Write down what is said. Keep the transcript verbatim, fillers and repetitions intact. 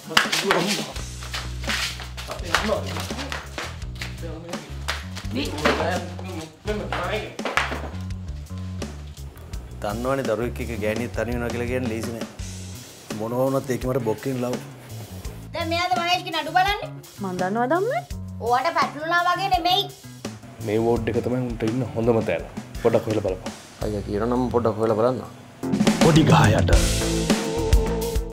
දන්නවනේ දරුවෙක් එක්ක ගෑණියෙක් තනි වෙනවා කියලා කියන්නේ ලේසි නෑ. මොනවා වුණත් ඒක මට බොක්කෙන් ලව්. දැන් මෙයාද මහේෂ්ගේ නඩු බලන්නේ? මන් දන්නවද අම්මේ? ඔයාට පැටලුණා වගේ නෙමෙයි. මේ වෝඩ් එක තමයි උන්ට ඉන්න හොඳම තැන. පොඩක් හොයලා බලපන්. අයියා කියනවා නම් පොඩක් හොයලා බලන්න. පොඩි ගහයට